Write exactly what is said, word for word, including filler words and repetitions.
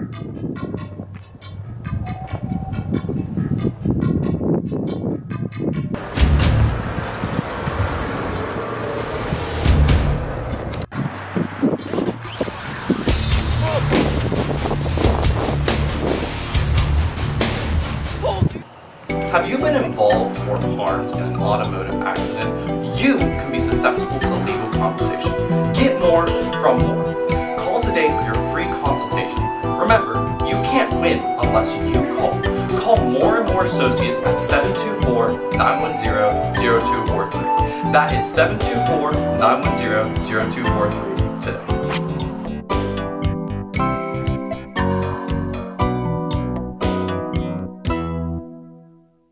Have you been involved or harmed in an automotive accident? You can be susceptible to legal compensation. Get more from more. Call today for your free consultation. Remember, you can't win unless you call. Call More and More Associates at seven two four, nine one zero, zero two four three. That is seven two four, nine one zero, zero two four three today.